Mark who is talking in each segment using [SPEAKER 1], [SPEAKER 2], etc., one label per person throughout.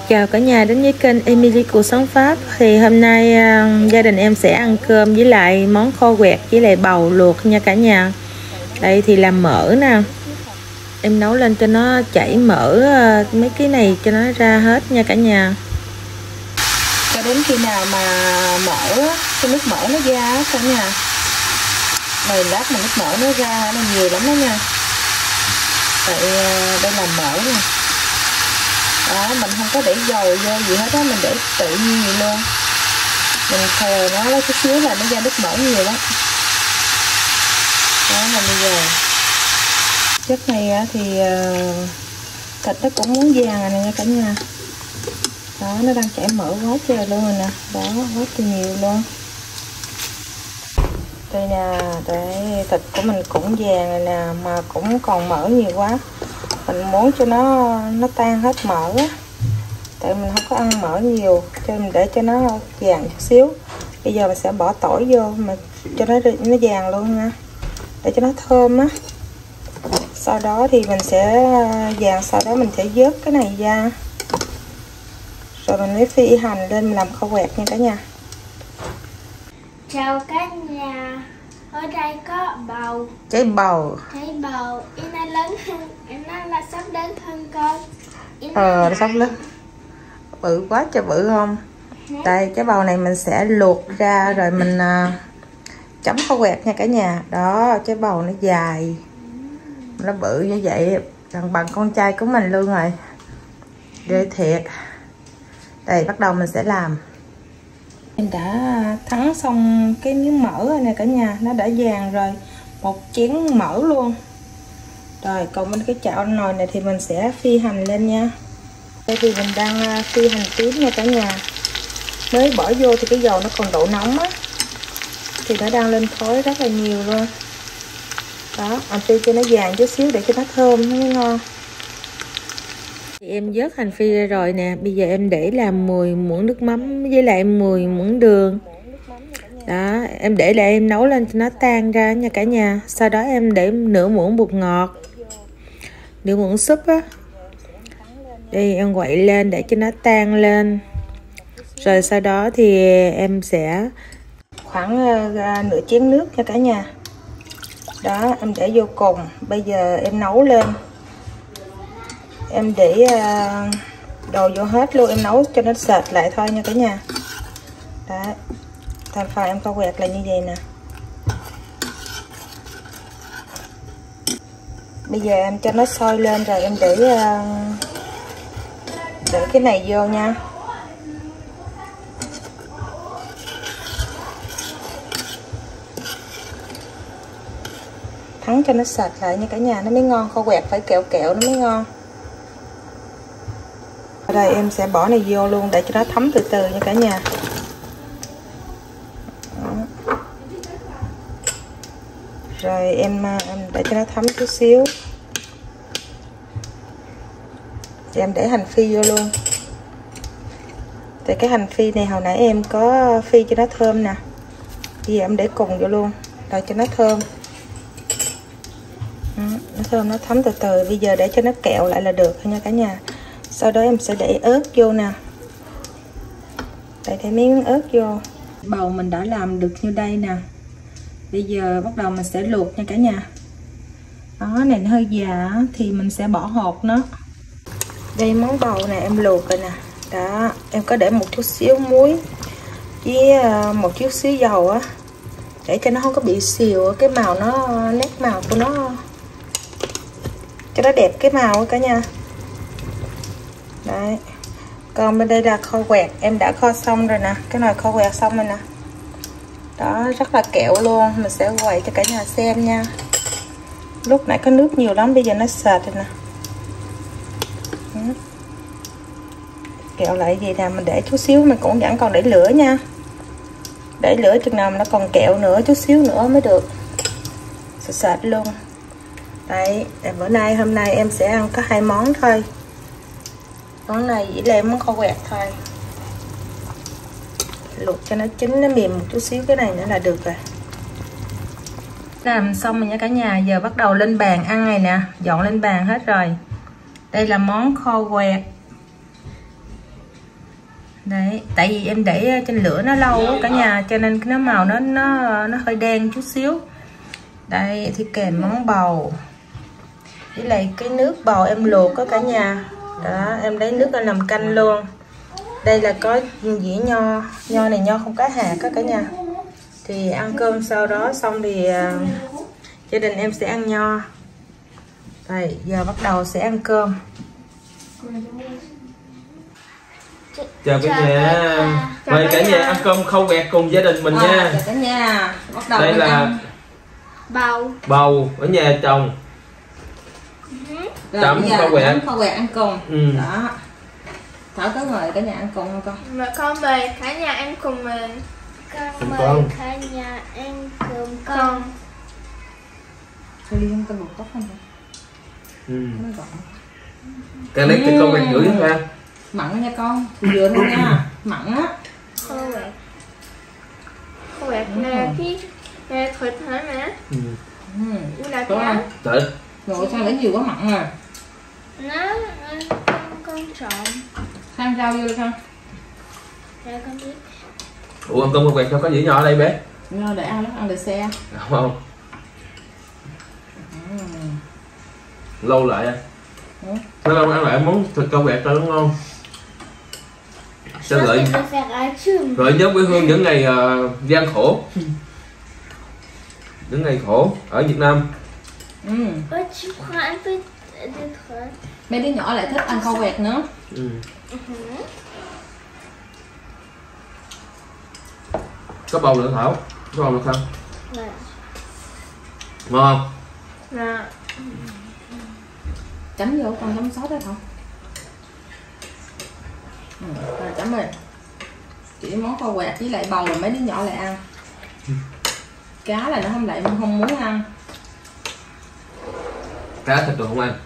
[SPEAKER 1] Chào cả nhà đến với kênh Emily Cuộc Sống Pháp. Thì hôm nay gia đình em sẽ ăn cơm với lại món kho quẹt với lại bầu luộc nha cả nhà. Đây thì làm mỡ nè. Em nấu lên cho nó chảy mỡ mấy cái này cho nó ra hết nha cả nhà. Cho đến khi nào mà cái nước mỡ nó ra cả nhà. Này lát mà nước mỡ nó ra nó nhiều lắm đó nha. Tại đây là mỡ nè. Đó, mình không có để dầu vô gì hết á, mình để tự nhiên vậy luôn. Mình khờ nó lấy chút xíu là nó ra nước mỡ nhiều lắm. Đó là bây giờ chất này thì thịt nó cũng muốn vàng rồi nè nha cả nhà. Đó, nó đang chảy mỡ quá trời luôn rồi nè. Đó, quá trời nhiều luôn. Đây nè, đây thịt của mình cũng vàng rồi nè, mà cũng còn mỡ nhiều quá. Mình muốn cho nó tan hết mỡ á. Tại mình không có ăn mỡ nhiều, cho mình để cho nó vàng chút xíu. Bây giờ mình sẽ bỏ tỏi vô mà cho nó vàng luôn nha, để cho nó thơm á. Sau đó thì mình sẽ vàng, sau đó mình sẽ vớt cái này ra, rồi mình mới phi hành lên mình làm kho quẹt nha cả nhà.
[SPEAKER 2] Chào cả nhà. Ở đây có bầu.
[SPEAKER 1] Trái bầu.
[SPEAKER 2] Em nó lớn hơn, em nó là sắp lớn hơn con.
[SPEAKER 1] Nó sắp lớn. Bự quá trời bự không? Đây cái bầu này mình sẽ luộc ra rồi mình chấm kho quẹt nha cả nhà. Đó, cái bầu nó dài, nó bự như vậy, gần bằng con trai của mình luôn rồi. Ghê thiệt. Đây bắt đầu mình sẽ làm. Em đã thắng xong cái miếng mỡ rồi nè cả nhà, nó đã vàng rồi, một chén mỡ luôn. Rồi còn bên cái chảo nồi này thì mình sẽ phi hành lên nha. Đây thì mình đang phi hành tím nha cả nhà. Mới bỏ vô thì cái dầu nó còn độ nóng á, thì nó đang lên khói rất là nhiều luôn. Đó, mình phi cho nó vàng chút xíu để cho nó thơm, nó mới ngon. Thì em vớt hành phi ra rồi nè. Bây giờ em để làm 10 muỗng nước mắm với lại 10 muỗng đường. Đó, em để lại em nấu lên cho nó tan ra nha cả nhà. Sau đó em để nửa muỗng bột ngọt, nửa muỗng súp á. Đây em quậy lên để cho nó tan lên. Rồi sau đó thì em sẽ khoảng nửa chén nước nha cả nhà. Đó, em để vô cùng. Bây giờ em nấu lên. Em để đồ vô hết luôn, em nấu cho nó sệt lại thôi nha cả nhà. Đó, thành phần em kho quẹt là như vậy nè. Bây giờ em cho nó sôi lên rồi em để cái này vô nha. Thắng cho nó sệt lại nha cả nhà, nó mới ngon. Kho quẹt phải kẹo kẹo nó mới ngon. Ở đây em sẽ bỏ này vô luôn để cho nó thấm từ từ nha cả nhà. Đó. Rồi em để cho nó thấm chút xíu. Thì em để hành phi vô luôn. Tại cái hành phi này hồi nãy em có phi cho nó thơm nè. Bây giờ em để cùng vô luôn để cho nó thơm. Nó thơm, nó thấm từ từ. Bây giờ để cho nó kẹo lại là được thôi nha cả nhà. Sau đó em sẽ để ớt vô nè. Để miếng ớt vô. Bầu mình đã làm được như đây nè. Bây giờ bắt đầu mình sẽ luộc nha cả nhà. Đó, này nó hơi già thì mình sẽ bỏ hột nó. Đây món bầu này em luộc rồi nè. Đó, em có để một chút xíu muối với một chút xíu dầu á, để cho nó không có bị xìu, cái màu nó, nét màu của nó cho nó đẹp cái màu cả nhà. Đấy. Còn bên đây là kho quẹt, em đã kho xong rồi nè. Cái nồi kho quẹt xong rồi nè. Đó, rất là kẹo luôn. Mình sẽ quậy cho cả nhà xem nha. Lúc nãy có nước nhiều lắm, bây giờ nó sệt rồi nè. Kẹo lại gì nè, mình để chút xíu, mình cũng vẫn còn để lửa nha. Để lửa chừng nào mà nó còn kẹo nữa, chút xíu nữa mới được. Sệt sệt luôn. Đấy, bữa nay hôm nay em sẽ ăn có 2 món thôi. Món này chỉ là món kho quẹt thôi. Luộc cho nó chín, nó mềm một chút xíu cái này nữa là được rồi. Làm xong rồi nha cả nhà. Giờ bắt đầu lên bàn ăn này nè. Dọn lên bàn hết rồi. Đây là món kho quẹt Đấy, tại vì em để trên lửa nó lâu á cả nhà, cho nên cái màu nó hơi đen chút xíu. Đây thì kèm món bầu với lại cái nước bầu em luộc á cả nhà. Đó, em lấy nước ra làm canh luôn. Đây là có dĩa nho này nho không có hạt á cả nhà. Thì ăn cơm sau đó xong thì gia đình em sẽ ăn nho. Đây, giờ bắt đầu sẽ ăn cơm.
[SPEAKER 3] Chào cả nhà. Mời cả nhà ăn cơm khâu quẹt cùng gia đình mình nha.
[SPEAKER 1] Chào cả nhà. Bắt đầu
[SPEAKER 3] đây là
[SPEAKER 1] ăn
[SPEAKER 2] bầu
[SPEAKER 3] ở nhà chồng. Chấm khâu quẹt
[SPEAKER 1] ăn cùng. Đó. Thảo có mời cả nhà ăn cùng không con?
[SPEAKER 2] Mà con mời cả nhà ăn cùng mình. Con mời cả nhà ăn cùng con.
[SPEAKER 1] Thôi đi ăn cơm một tóc không hả? Nó gọn.
[SPEAKER 3] Cái lấy cái khâu quẹt gửi ra.
[SPEAKER 1] Mặn nha con, vừa thôi nha, mặn á.
[SPEAKER 2] Khâu quẹt nè, cái thịt hả mẹ? Là cá.
[SPEAKER 3] Thịt.
[SPEAKER 1] Rồi sao để nhiều quá mặn à?
[SPEAKER 2] Nó con trộn.
[SPEAKER 1] Tham rau vô được không?
[SPEAKER 2] Dạ con biết.
[SPEAKER 3] Ủa ăn cơm khâu quẹt sao có dĩa nhỏ ở đây bé?
[SPEAKER 1] Ngon để ăn lắm, ăn để xe.
[SPEAKER 3] Không. Lâu lại à? Sao lâu ăn lại món thịt khâu quẹt cho nó ngon. Sao gợi nhớ quê hương những ngày gian khổ, những ngày khổ ở Việt Nam.
[SPEAKER 1] Mấy đứa nhỏ lại thích ăn khâu quẹt nữa.
[SPEAKER 3] Có bầu nữa Thảo, có bầu được không? Ngon không?
[SPEAKER 2] Dạ.
[SPEAKER 1] Chấm vô con chấm sốt đó không? Rồi chấm rồi. Chỉ món khâu quẹt với lại bầu là mấy đứa nhỏ lại ăn. Cá là nó không muốn ăn.
[SPEAKER 3] Cá thịt rồi không ăn.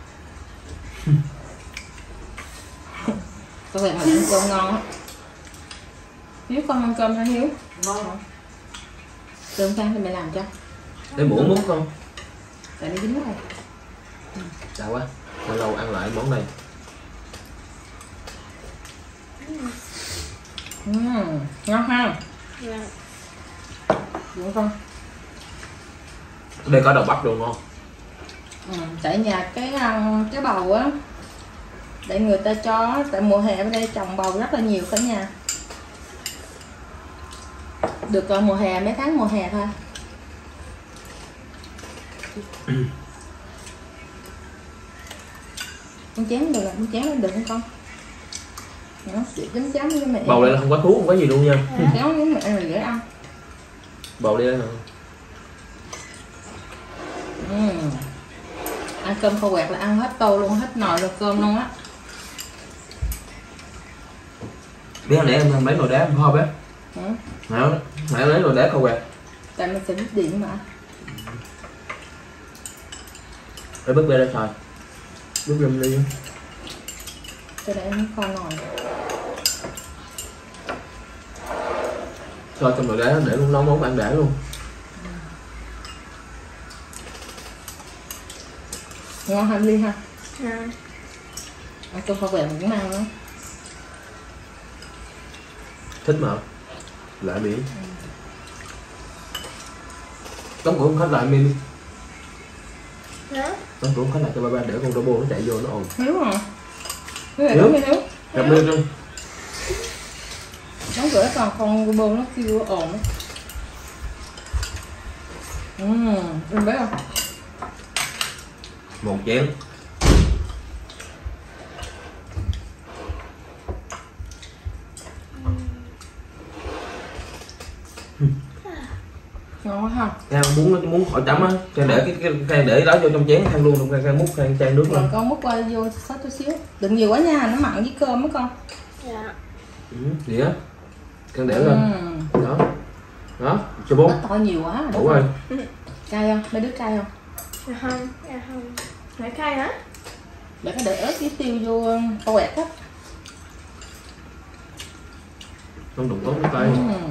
[SPEAKER 1] Khâu quẹt mà ăn cơm ngon á. Hiếu con ăn cơm hả Hiếu? Ngon hả? Cơm Phan thì mẹ làm cho.
[SPEAKER 3] Cái muỗng muốn không?
[SPEAKER 1] Tại nó dính rồi.
[SPEAKER 3] Đã quá, lâu lâu ăn lại món này.
[SPEAKER 1] Ngon ha.
[SPEAKER 2] Dạ.
[SPEAKER 3] Đúng không? Đây có đậu bắp luôn ngon.
[SPEAKER 1] Tại nhà cái bầu á, để người ta cho, tại mùa hè ở đây trồng bầu rất là nhiều cả nhà. Được mùa hè, mấy tháng mùa hè thôi. Con chén được, con chén được không con? Đó, chị chấm với mẹ.
[SPEAKER 3] Bầu đây là không có thuốc, không có gì luôn nha.
[SPEAKER 1] Chấm với mẹ là dễ ăn.
[SPEAKER 3] Bầu đây nè.
[SPEAKER 1] Ăn cơm khâu quẹt là ăn hết tô luôn, hết nồi rồi cơm luôn á.
[SPEAKER 3] Bé để em lấy nồi đá em kho bé. Mẹ lấy nồi đá khâu quẹt.
[SPEAKER 1] Tại mình sẽ biết điện mà.
[SPEAKER 3] Để bước bé ra xài. Bước lên đi.
[SPEAKER 1] Cho để em kho nồi.
[SPEAKER 3] Cho trong nồi đá để luôn nấu món ăn để luôn.
[SPEAKER 1] Ngon hơn Ly ha.
[SPEAKER 2] Ăn
[SPEAKER 1] cơm khâu quẹt mình cũng ăn nữa.
[SPEAKER 3] Thích mà. Lại miệng. Tống cổ khách lại mình. Tống cổ khách lại cho ba để con robot nó chạy vô nó ồn.
[SPEAKER 1] Hiếu hả? Hiếu.
[SPEAKER 3] Gặp lên không?
[SPEAKER 1] Đóng cửa còn con robot nó kêu ồn á. Em biết không?
[SPEAKER 3] Một chén.
[SPEAKER 1] Ngon quá ha.
[SPEAKER 3] Khang muốn khỏi chấm á, Khang để Khang để đó vô trong chén Khang luôn, Khang múc Khang chan nước lên.
[SPEAKER 1] Con múc qua vô sốt chút xíu. Đừng nhiều quá nha, nó mặn với cơm á con.
[SPEAKER 2] Dạ.
[SPEAKER 3] Gì á? Khang để lên. Đó. Đó, cho bố.
[SPEAKER 1] Nó to nhiều quá rồi.
[SPEAKER 3] Đủ rồi.
[SPEAKER 1] Cay không? Mấy đứa cay không?
[SPEAKER 2] Dạ không. Phải cay hả?
[SPEAKER 1] Để cái để ớt với tiêu vô khâu quẹt á.
[SPEAKER 3] Không đụng ớt không cay.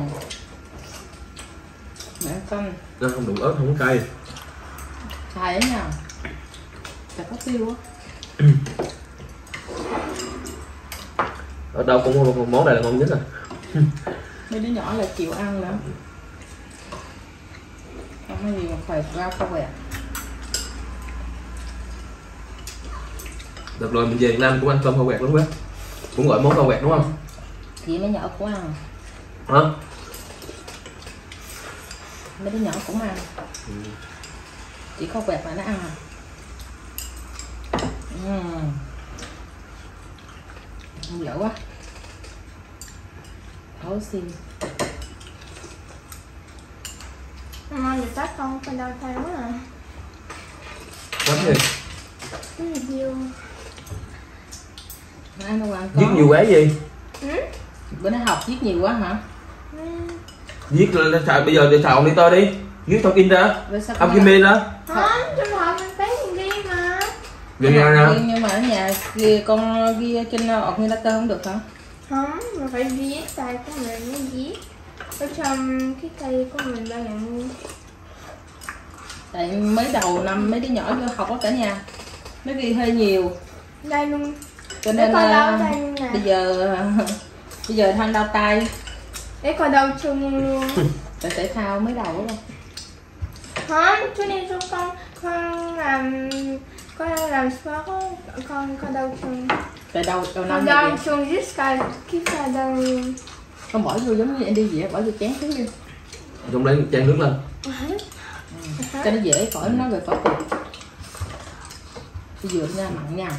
[SPEAKER 1] Mẹ canh.
[SPEAKER 3] Nó không đụng ớt không có cay.
[SPEAKER 1] Cay ấy nha. Chả có tiêu á.
[SPEAKER 3] Ở đâu cũng món này là ngon nhất rồi.
[SPEAKER 1] Mấy đứa nhỏ là chịu ăn nữa. Không có gì mà phải rau kho quẹt.
[SPEAKER 3] Được rồi, mình về Việt Nam cũng ăn cơm kho quẹt đúng không? Cũng gọi món kho quẹt đúng không?
[SPEAKER 1] Chị mấy nhỏ cũng ăn.
[SPEAKER 3] Hả?
[SPEAKER 1] Mấy đứa nhỏ cũng ăn. Chỉ kho quẹt mà nó ăn à? Dở quá. Thấu xin.
[SPEAKER 2] Ngon thì tắt không, còn đâu thay quá à.
[SPEAKER 3] Tắt gì?
[SPEAKER 2] Cái gì nhiều.
[SPEAKER 1] Ăn đâu ăn
[SPEAKER 3] Viết nhiều quá gì?
[SPEAKER 1] Bữa nay học viết nhiều quá hả?
[SPEAKER 3] Viết là sao bây giờ xào đi to đi. Viết thông in ra. Ông kim bên đó.
[SPEAKER 2] Không, trong học mình phải ghi mà.
[SPEAKER 3] Ghi ra nè.
[SPEAKER 1] Nhưng mà ở nhà kia con ghi trên ordinator không được hả?
[SPEAKER 2] Không, mà phải viết tay của mình mới viết. Ở trong cái cây của mình ba mẹ mua.
[SPEAKER 1] Tại mới đầu năm mấy đứa nhỏ vô học ở cả nhà, nó ghi hơi nhiều.
[SPEAKER 2] Đây luôn.
[SPEAKER 1] Cho nên
[SPEAKER 2] coi đau tay luôn nè.
[SPEAKER 1] bây giờ than đau tay.
[SPEAKER 2] Để coi đau chân luôn.
[SPEAKER 1] Tại thể thao mới đầu đúng không?
[SPEAKER 2] Không, chú đi cho con làm sport con đau chân.
[SPEAKER 1] Tại đầu
[SPEAKER 2] Con
[SPEAKER 1] năm
[SPEAKER 2] đau
[SPEAKER 1] này
[SPEAKER 2] chân với cái đau luôn.
[SPEAKER 1] con bỏ vô giống như anh đi vậy, bỏ vô chén xuống đi.
[SPEAKER 3] Trong đấy chan nước lên.
[SPEAKER 1] Cho nó dễ khỏi nó về khỏi cục. Bây giờ nha, mặn nha.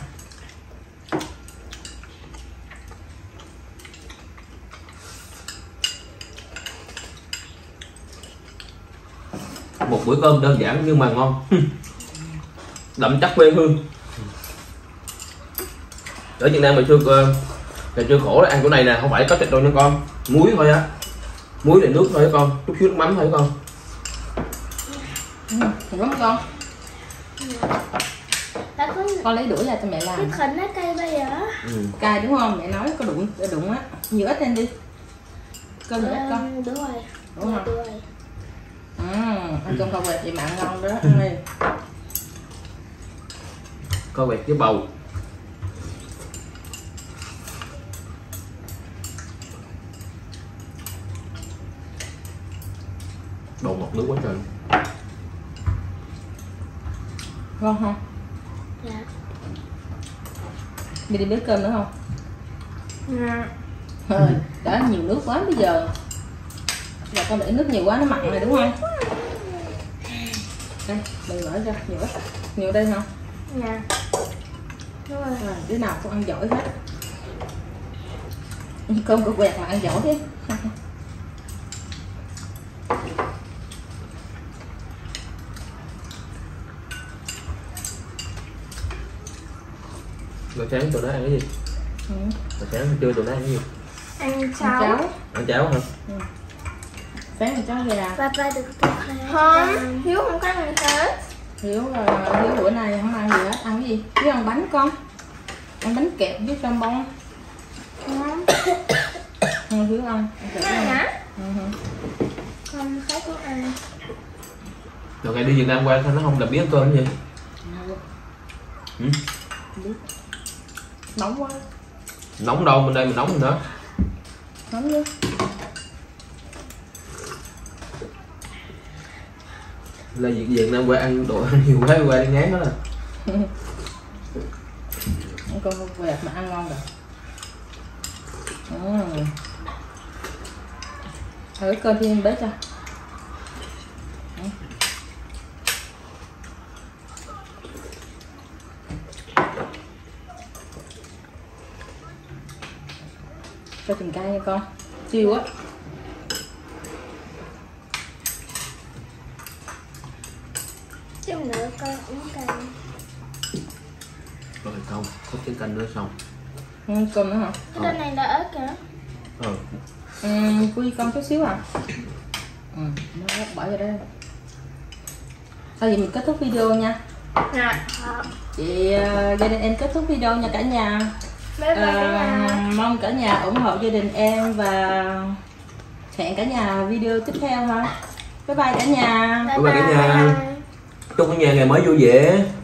[SPEAKER 3] Một bữa cơm đơn giản nhưng mà ngon. Đậm chắc quê hương. Ở Việt Nam ngày xưa khổ là ăn của này nè, không phải có thịt đâu nha con, muối thôi á, muối để nước thôi á con, chút xíu nước mắm thôi á con.
[SPEAKER 1] Đúng không con? Con lấy đũa ra cho mẹ làm.
[SPEAKER 2] Cái khỉnh nó cay bây giờ.
[SPEAKER 1] Cay đúng không? Mẹ nói có đụng á, nhiều ít lên đi. Cơm nhiều ít con.
[SPEAKER 2] Đúng rồi.
[SPEAKER 1] Đúng không?
[SPEAKER 2] Đúng rồi.
[SPEAKER 1] Ăn cơm kho quẹt vậy mà ăn ngon đó, ăn đi.
[SPEAKER 3] Kho quẹt với bầu. Bầu ngọt nước quá trời.
[SPEAKER 1] Ngon không?
[SPEAKER 2] Dạ.
[SPEAKER 1] Mày đi bếp cơm nữa không?
[SPEAKER 2] Dạ.
[SPEAKER 1] Thôi, đã nhiều nước quá bây giờ. Là con để nước nhiều quá nó mặn rồi đúng không? Đây, mình mở ra nhiều ít. Nhiều đây không?
[SPEAKER 2] Dạ. Đúng rồi.
[SPEAKER 1] Đứa nào cũng ăn giỏi hết. Cơm của quẹt mà ăn giỏi thế.
[SPEAKER 3] Rồi sáng tụi nó ăn cái gì? Rồi sáng trưa tụi nó ăn cái gì?
[SPEAKER 2] Ăn cháo.
[SPEAKER 3] Ăn cháo hả?
[SPEAKER 1] Sáng ăn cháo gà.
[SPEAKER 2] Papa được không? Hiếu không có ăn hết.
[SPEAKER 1] Hiếu bữa nay không ăn gì hết. Ăn cái gì? Hiếu ăn bánh con. Ăn bánh kẹp với cơm bông.
[SPEAKER 2] Không.
[SPEAKER 1] Hiếu ăn.
[SPEAKER 2] Ăn hả? Con thấy cũng ăn.
[SPEAKER 3] Rồi ngày đi Việt Nam qua sao nó không làm biết cơm gì?
[SPEAKER 1] Nóng quá.
[SPEAKER 3] Nóng đâu, bên đây mình nóng rồi nữa.
[SPEAKER 1] Nóng chứ.
[SPEAKER 3] Là Việt Nam qua ăn đồ ăn nhiều quá qua đi ngán đó là.
[SPEAKER 1] Con quẹt mà ăn ngon rồi. Thử cơm thêm bếp cho. Cho từng cay nha con. Siêu á.
[SPEAKER 2] Chút nữa con uống canh.
[SPEAKER 3] Rồi không, có chén canh nữa xong.
[SPEAKER 1] Cơm nữa hả?
[SPEAKER 2] Cái bên này đã ớt kìa.
[SPEAKER 1] Quy con chút xíu à. Nó bỏ vô đây. Thôi vậy mình kết thúc video nha.
[SPEAKER 2] Dạ.
[SPEAKER 1] Chị gia đình em kết thúc video nha cả nhà.
[SPEAKER 2] Bye bye cả nhà.
[SPEAKER 1] Mong cả nhà ủng hộ gia đình em và hẹn cả nhà video tiếp theo ha. Bye bye cả nhà.
[SPEAKER 3] Bye bye cả nhà. Chúc cả nhà ngày mới vui vẻ.